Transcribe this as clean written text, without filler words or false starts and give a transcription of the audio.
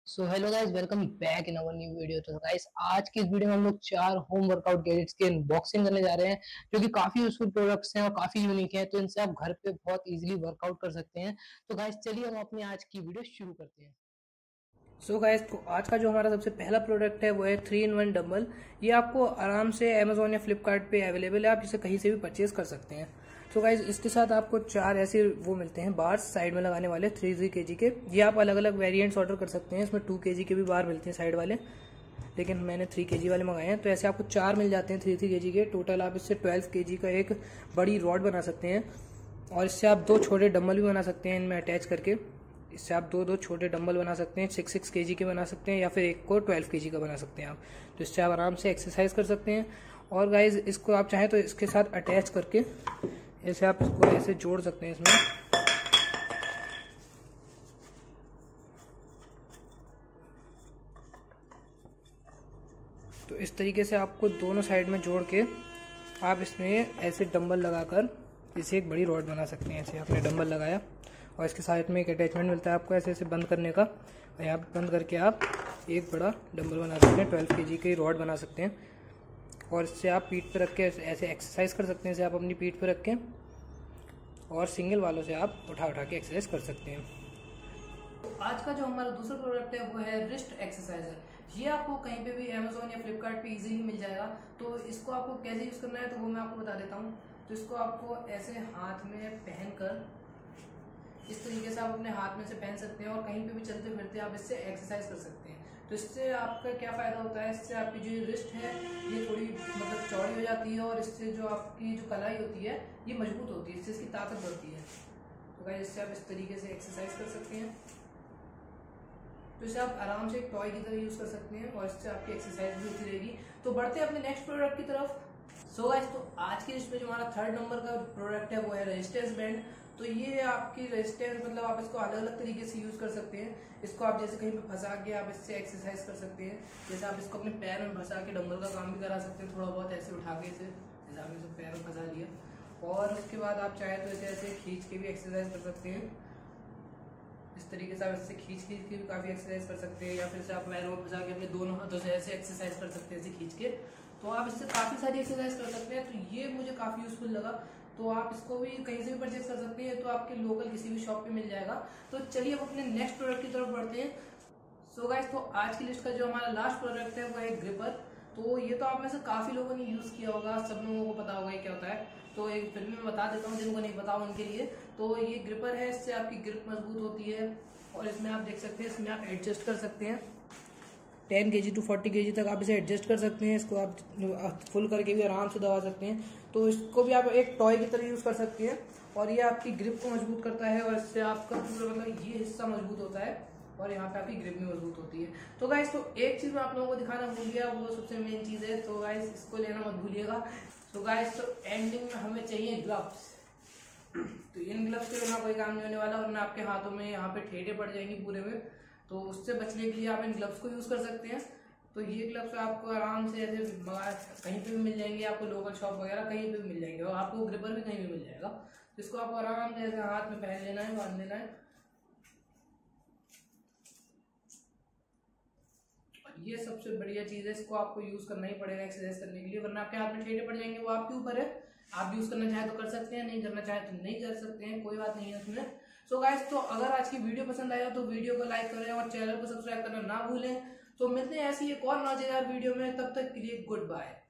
So hello guys, welcome back in our new video. तो guys, आज की इस वीडियो में हम लोग 4 होम वर्कआउट गैजेट्स की अनबॉक्सिंग करने जा रहे हैं जो कि काफी यूजफुल प्रोडक्ट्स हैं और काफी यूनिक हैं। तो इनसे आप घर पे बहुत इजीली वर्कआउट कर सकते हैं। तो गाइस, चलिए हम अपनी आज की वीडियो शुरू करते हैं। सो गाइस, तो आज का जो हमारा सबसे पहला प्रोडक्ट है वो है 3-in-1 डंबल। ये आपको आराम से अमेजोन या फ्लिपकार्ट पे अवेलेबल है, आप इसे कहीं से भी परचेज कर सकते हैं। तो गाइज, इसके साथ आपको 4 ऐसे वो मिलते हैं बार्स साइड में लगाने वाले 3 kg के। ये आप अलग अलग वेरिएंट्स ऑर्डर कर सकते हैं। इसमें 2 kg के भी बार मिलते हैं साइड वाले, लेकिन मैंने 3 kg वाले मंगाए हैं। तो ऐसे आपको 4 मिल जाते हैं 3 kg के। टोटल आप इससे 12 kg का एक बड़ी रॉड बना सकते हैं और इससे आप 2 छोटे डंबल भी बना सकते हैं इनमें अटैच करके। इससे आप 2 छोटे डंबल बना सकते हैं, 6 kg के बना सकते हैं या फिर एक को 12 kg का बना सकते हैं आप। तो इससे आप आराम से एक्सरसाइज कर सकते हैं। और गाइज, इसको आप चाहें तो इसके साथ अटैच करके ऐसे आप इसको ऐसे जोड़ सकते हैं इसमें। तो इस तरीके से आपको दोनों साइड में जोड़ के आप इसमें ऐसे डंबल लगाकर इसे एक बड़ी रॉड बना सकते हैं। ऐसे आपने डंबल लगाया और इसके साइड में एक अटैचमेंट मिलता है आपको ऐसे ऐसे बंद करने का, और यहाँ पे बंद करके आप एक बड़ा डंबल बना सकते हैं। 12 kg की रॉड बना सकते हैं और इससे आप पीठ पर रख के ऐसे एक्सरसाइज कर सकते हैं। इसे आप अपनी पीठ पर रख के और सिंगल वालों से आप उठा उठा के एक्सरसाइज कर सकते हैं। तो आज का जो हमारा दूसरा प्रोडक्ट है वो है रिस्ट एक्सरसाइजर। ये आपको कहीं पे भी अमेजोन या फ्लिपकार्ट पे इजीली मिल जाएगा। तो इसको आपको कैसे यूज करना है तो वो मैं आपको बता देता हूँ। तो इसको आपको ऐसे हाथ में पहनकर इस तरीके से आप अपने हाथ में से पहन सकते हैं और कहीं पे भी चलते फिरते आप इससे एक्सरसाइज कर सकते हैं। तो इससे आपका क्या फायदा होता है, इससे आपकी जो रिस्ट है ये थोड़ी चौड़ी हो जाती है और इससे जो आपकी जो कलाई होती है ये मजबूत होती है, इससे इसकी ताकत बढ़ती है। तो गाइस, इससे आप इस तरीके से एक्सरसाइज कर सकते हैं। तो इसे आप आराम से एक टॉय की तरह यूज कर सकते हैं और इससे आपकी एक्सरसाइज भी होती रहेगी। तो बढ़ते हैं अपने नेक्स्ट प्रोडक्ट की तरफ। सो गाइस, तो आज की लिस्ट में जो हमारा 3rd नंबर का प्रोडक्ट है वो है रेजिस्टेंस बैंड। तो ये आपकी रेजिस्टेंस आप इसको अलग अलग तरीके से यूज कर सकते हैं। इसको आप जैसे कहीं पे फंसा के आप इससे एक्सरसाइज कर सकते हैं। जैसे आप इसको अपने पैर में फंसा के डंबल का काम भी करा सकते हैं, थोड़ा बहुत ऐसे उठा के इसे, जैसे आपने इसे पैर में फंसा लिया और उसके बाद आप चाहे तो इसे ऐसे खींच के भी एक्सरसाइज कर सकते हैं। इस तरीके से आप इससे खींच के भी काफी एक्सरसाइज कर सकते हैं, या फिर से आप पैरों में फंसा के अपने दोनों हाथों से ऐसे एक्सरसाइज कर सकते हैं ऐसे खींच के। तो आप इससे काफी सारी एक्सरसाइज कर सकते हैं। तो ये मुझे काफी यूजफुल लगा। तो आप इसको भी कहीं से भी परचेज कर सकते हैं। तो आपके लोकल किसी भी शॉप पे मिल जाएगा। तो चलिए अब अपने नेक्स्ट प्रोडक्ट की तरफ बढ़ते हैं। सो गाइस, तो आज की लिस्ट का जो हमारा लास्ट प्रोडक्ट है वो है ग्रिपर। तो ये तो आप में से काफी लोगों ने यूज किया होगा, सब लोगों को पता होगा ये क्या होता है। तो एक फिर भी मैं बता देता हूँ जिनको नहीं पता उनके लिए। तो ये ग्रिपर है, इससे आपकी ग्रिप मजबूत होती है और इसमें आप देख सकते हैं इसमें आप एडजस्ट कर सकते हैं 10 kg to 40 kg तक आप इसे एडजस्ट कर सकते हैं। इसको आप फुल करके भी आराम से दबा सकते हैं। तो इसको भी आप एक टॉय की तरह यूज कर सकते हैं और ये आपकी ग्रिप को मजबूत करता है और इससे आपका पूरा ये हिस्सा मजबूत होता है और यहाँ पे आपकी ग्रिप भी मजबूत होती है। तो गाइस, तो एक चीज मैं आप लोगों को दिखाना भूल गया, वो सबसे मेन चीज है। तो गाइस, इसको लेना मत भूलिएगा। तो गाइस, तो एंडिंग में हमें चाहिए ग्लव्स। तो इन ग्लव्स के बिना कोई काम नहीं होने वाला, वरना आपके हाथों में यहाँ पे ठेठे पड़ जाएंगी पूरे में। तो उससे बचने के लिए आप इन ग्लव्स को यूज कर सकते हैं। तो ये ग्लव्स आपको आराम से ऐसे कहीं पे भी मिल जाएंगे, आपको लोकल शॉप वगैरह कहीं पे भी मिल जाएंगे और आपको ग्रिपर भी कहीं भी मिल जाएगा। तो इसको आपको आराम से ऐसे हाथ में पहन लेना है, बांध लेना है। ये सबसे बढ़िया चीज है, इसको आपको यूज करना ही पड़ेगा एक्सरसाइज करने के लिए, वरना आपके हाथ में ठेठे पड़ जाएंगे। वो आपके ऊपर है, आप यूज करना चाहे तो कर सकते हैं, नहीं करना चाहे तो नहीं कर सकते हैं, कोई बात नहीं है उसमें। सो गाइस, तो अगर आज की वीडियो पसंद आया तो वीडियो को लाइक करें और चैनल को सब्सक्राइब करना ना भूलें। तो मिलते हैं ऐसी एक और मजेदार वीडियो में, तब तक के लिए गुड बाय।